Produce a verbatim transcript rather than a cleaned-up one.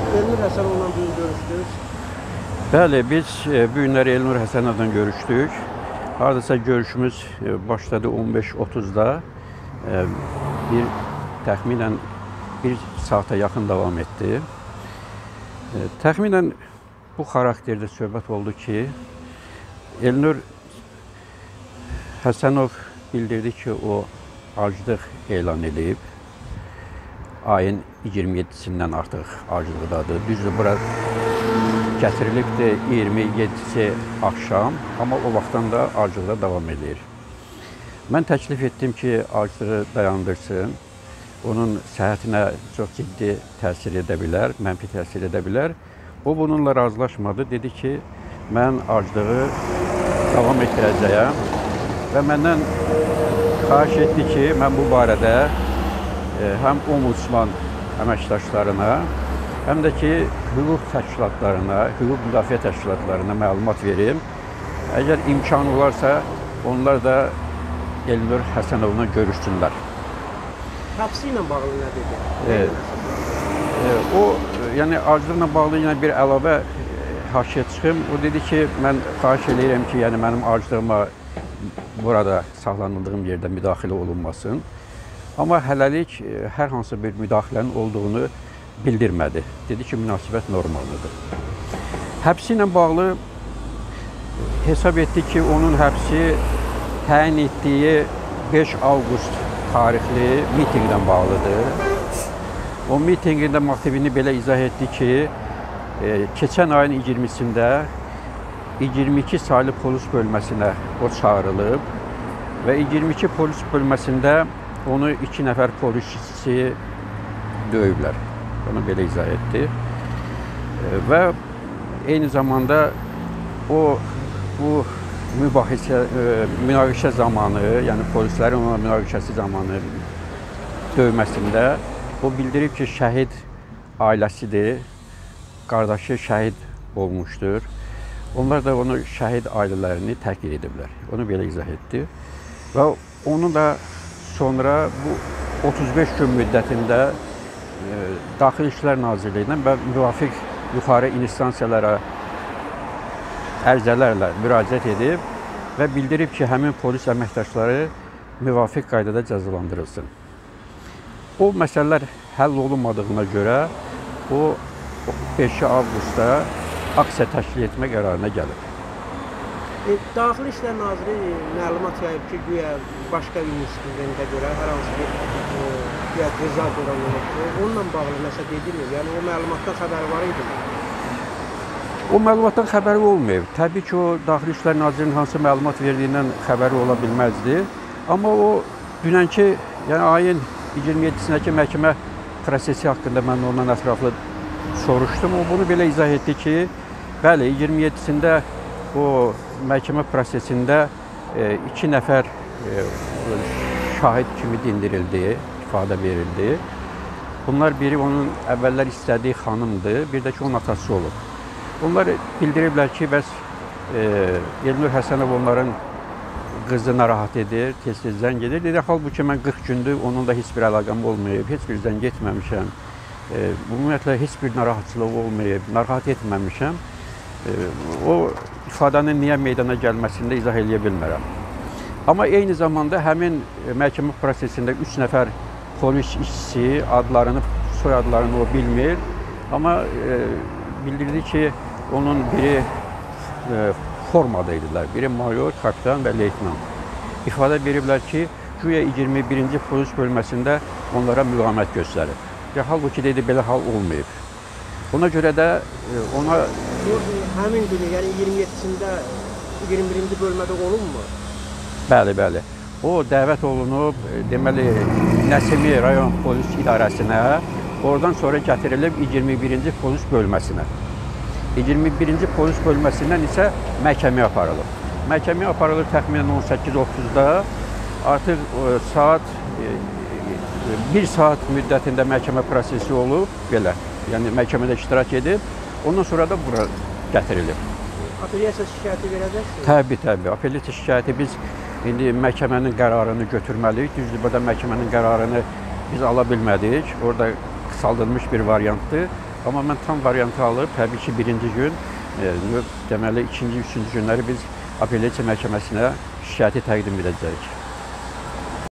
Elnur Həsənovla bugün görüşdünüz. Bəli, biz e, bu günləri Elnur Həsənovla görüşdük. Hardasa görüşümüz e, başladı on beş otuzda. E, bir təxminən bir saata yaxın davam etdi. E, təxminən bu xarakterdə söhbət oldu ki, Elnur Həsənov bildirdi ki, o aclıq elan edib. Ayın iyirmi yeddisindən artıq aclıqdadır. Düzdür, bura gətirilibdir iyirmi yeddisi axşam, amma o vaxtdan da aclıqda davam edir. Mən təklif etdim ki, aclığı dayandırsın. Onun səhhətinə çox ciddi təsir edə bilər, mənfi təsir edə bilər. O bununla razılaşmadı. Dedi ki, mən aclığı davam etdirəcəyəm və məndən xahiş etdi ki, mən bu barədə həm ombudsman əməkdaşlarına, həm də ki, hüquq təşkilatlarına, hüquq müdafiə təşkilatlarına məlumat verim. Əgər imkan olarsa, onlar da Elnur Həsənovla görüşsünlər. Həbsi ilə bağlı nə dedi? E, e, o, yəni aclıqla bağlı yenə bir əlavə haşiyə çıxım. O dedi ki, mən xahiş edirəm ki, yəni mənim aclığıma burada saxlanıldığım yerdə müdaxilə olunmasın. Amma hələlik hər hansı bir müdaxilənin olduğunu bildirmədi. Dedi ki, münasibət normalıdır. Həbsi ilə bağlı hesab etdi ki, onun həbsi təyin etdiyi beş avqust tarixli mitinqdən bağlıdır. O mitinqində motivini belə izah etdi ki, e, keçən ayın iyirmisində iyirmi iki saylı polis bölməsinə o çağırılıb və iyirmi iki polis bölməsində onu iki nəfər polisçisi döyüblər. Onu belə izah etdi. Və eyni zamanda o bu mübahisə, münaqişə zamanı, yəni polislərin ona münaqişəsi zamanı döyməsində o bildirib ki, şəhid ailəsidir, qardaşı şəhid olmuşdur. Onlar da onu şəhid ailələrini təhqir ediblər. Onu belə izah etdi. Və onu da sonra bu otuz beş gün müddətində e, Daxili İşlər Nazirliyindən və müvafiq yuxarı instansiyalara ərizələrlə müraciət edib və bildirib ki, həmin polis əməkdaşları müvafiq qaydada cəzalandırılsın. O məsələlər həll olunmadığına görə o beş avqustda aksiya təşkil etmə qərarına gəlib. E, Daxili İşlər Naziri məlumat yayıb ki, güya başqa insidentə görə hər hansı bir e, güya cəza qoran olubdur. Onunla bağlı nəsə dedimi? Yəni o məlumatdan xəbəri var idi mi? O məlumatdan xəbəri olmayıb. Təbii ki, o Daxili İşlər Nazirinin hansı məlumat verdiyindən xəbəri ola bilməzdi. Amma o dünənki, yəni ayın iyirmi yeddisindəki məhkəmə prosesi haqqında mən ondan ətraflı soruşdum. O bunu belə izah etdi ki, bəli, iyirmi yeddisində o məhkəmə prosesində e, iki nəfər e, şahid kimi dindirildi, ifadə verildi. Bunlar biri onun əvvəllər istədiyi xanımdır, bir də ki, onun atası olub. Onlar bildiriblər ki, bəs e, Elnur Həsənov onların qızı narahat edir, tez-tez zəng edir. Dedi, halbuki mən qırx gündür onunla heç bir əlaqəm olmayıb, heç bir zəng etməmişəm. E, ümumiyyətlə, heç bir narahatçılıq olmayıb, narahat etməmişəm. E, o ifadənin niyə meydana gəlməsində izah eləyə bilmərəm. Amma eyni zamanda həmin məhkəmə prosesində üç nəfər polis işçisi adlarını, soyadlarını o bilmir. Amma e, bildirdi ki, onun biri e, formada idilər. Biri mayor, kapitan və leytenant. İfadə veriblər ki, güya iyirmi birinci polis bölməsində onlara müqamət göstərib. Ya, halbuki dedi, belə hal olmayıb. Ona görə də e, ona... Həmin günü, yəni iyirmi yeddisində iyirmi birinci bölmədə olunmu? Bəli, bəli. O dəvət olunub, deməli, Nəsimi rayon polis idarəsinə, oradan sonra gətirilib iyirmi birinci polis bölməsinə. iyirmi birinci polis bölməsindən isə məhkəməyə aparılıb. Məhkəməyə aparılıb təxminən on səkkiz otuzda, artıq e, saat, e, bir saat müddətində məhkəmə prosesi olub, belə, yəni məhkəmədə iştirak edib, ondan sonra da bura gətirilib. Apellyasiya şikayəti verəcəksiniz? Təbii, təbii. Apellyasiya şikayəti biz indi məhkəmənin qərarını götürməliyik. Düzdür, burada məhkəmənin qərarını biz ala bilmədik. Orada qısaldılmış bir variantdır. Amma mən tam variantı alıb, təbii ki, birinci gün, e, deməli, ikinci, üçüncü günləri biz apellyasiya məhkəməsinə şikayəti təqdim edəcəyik.